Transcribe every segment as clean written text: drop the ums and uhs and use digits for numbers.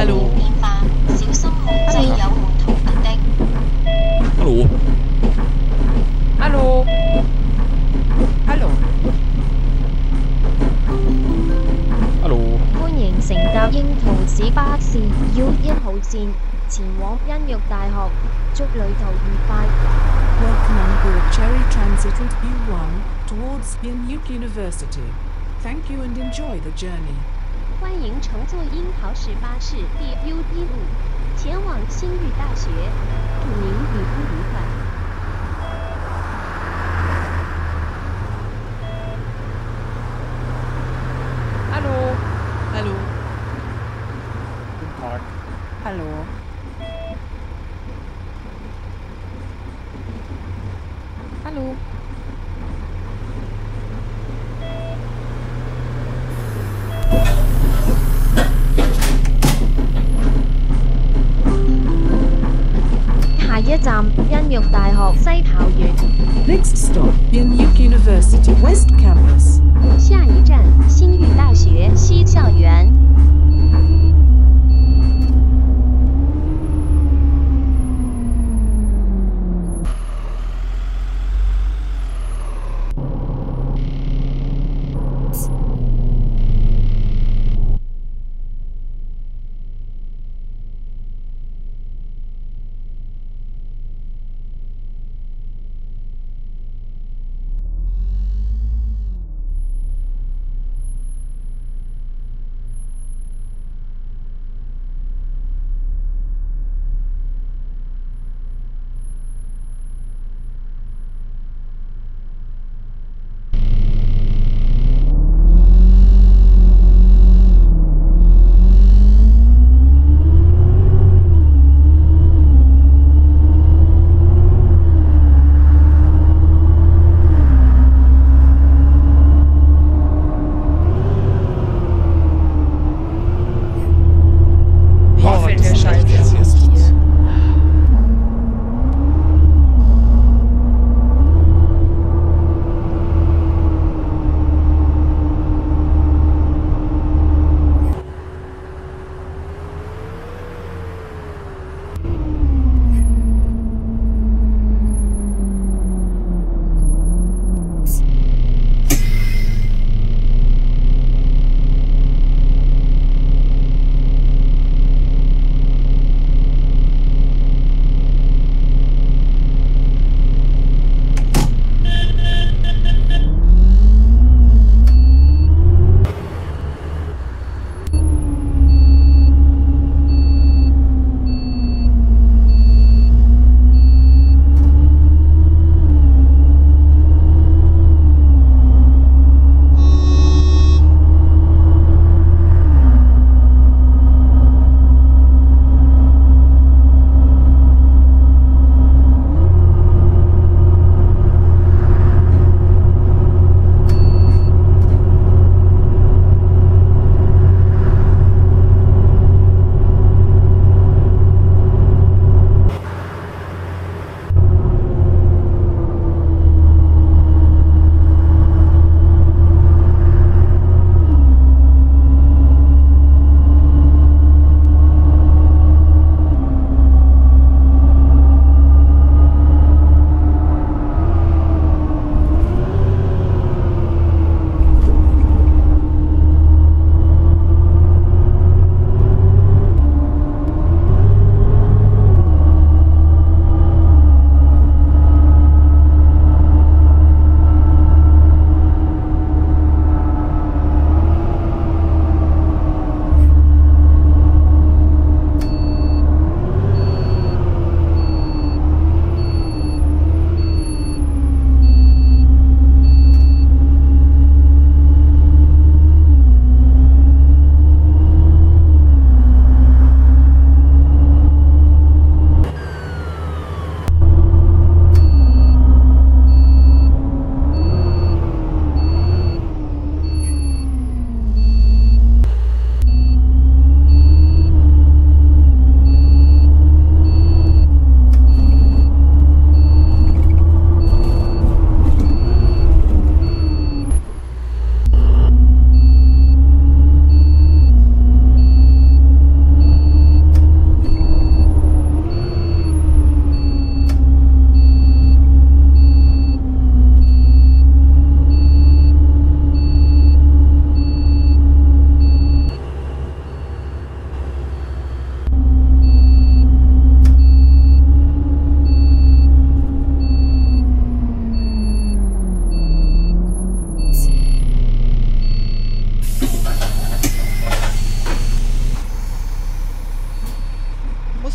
Hello， 變化，小心控制有門逃避的。 Hello， Hello， Hello， Hello， 歡迎乘搭櫻桃市巴士 U1號線前往恩育大學，祝旅途愉快。 Welcome on board Cherry Transit Route U1 towards Yan Yuk University. Thank you and enjoy the journey. 欢迎乘坐樱桃市巴士第 U1 路前往新域大学，祝您旅途愉快。 Hallo, Hallo. Guten Tag. hallo. Hallo. Next 下一站恩育大學西校園。 Next stop, Yan Yuk University West Campus. 下一站新域大学西校园。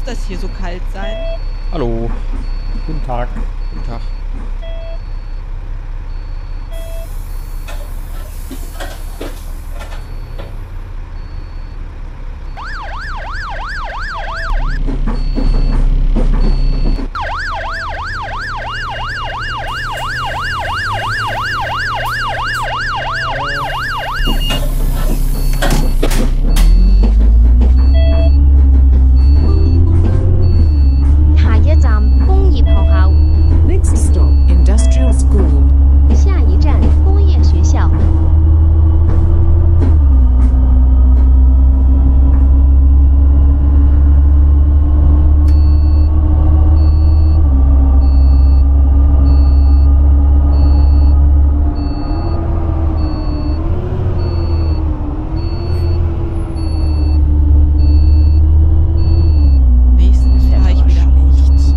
das hier so kalt sein? Hallo. Guten Tag. Guten Tag. Next stop, Industrial School. 下一站工业学校。 Nächstes fahre ich wieder nicht.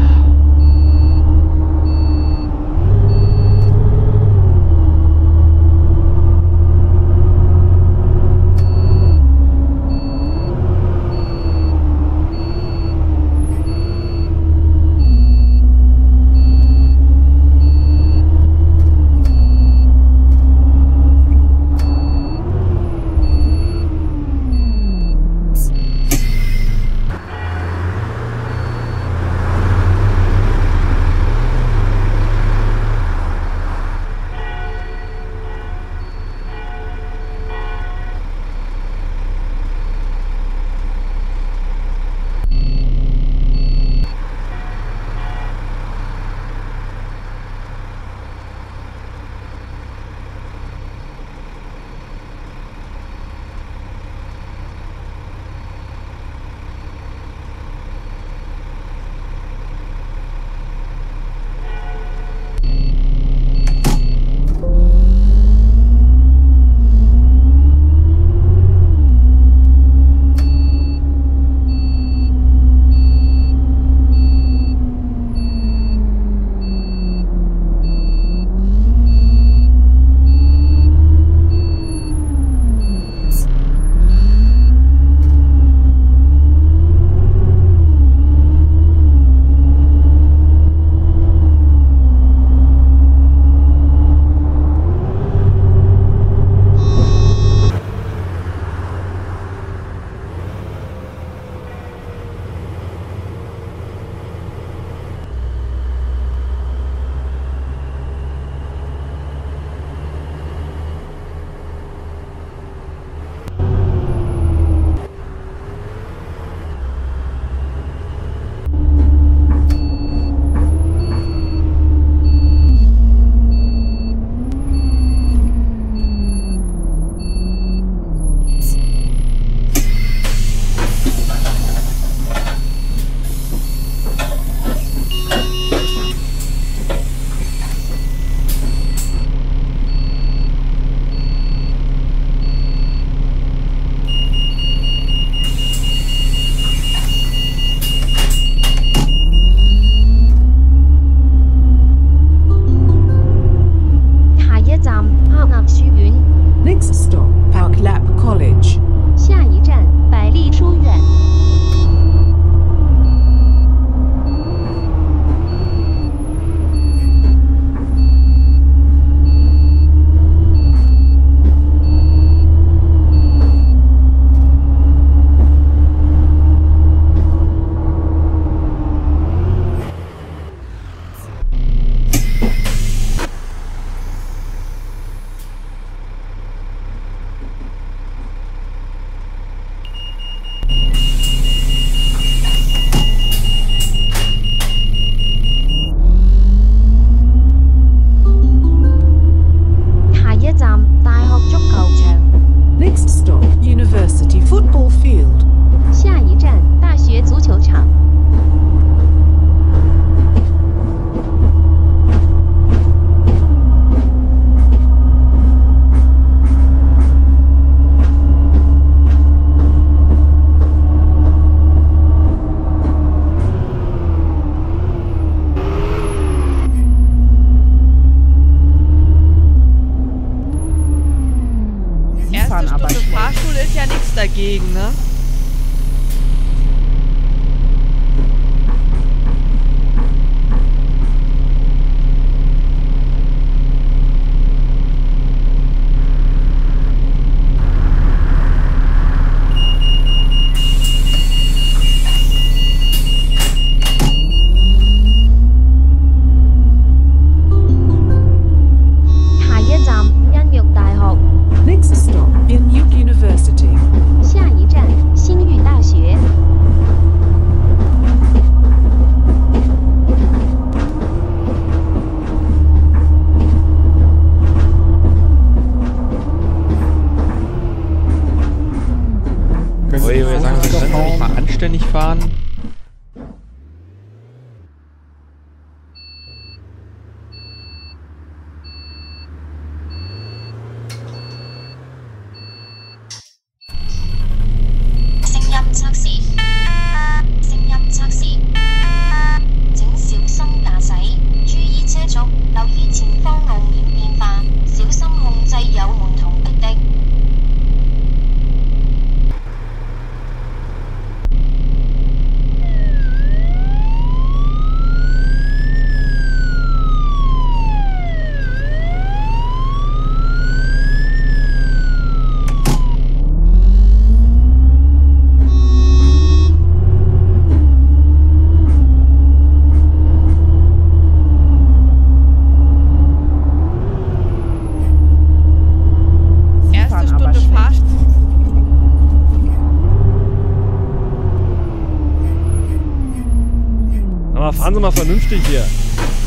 Next stop, Park Lap College. 下一站百丽书院。 Next stop, University Football Field. 下一站大学足球场。 Erste Stunde Fahrschule ist ja nichts dagegen, ne? Ui, wir sagen, Sie können Vorsicht. nicht mal anständig fahren. Aber fahren Sie mal vernünftig hier.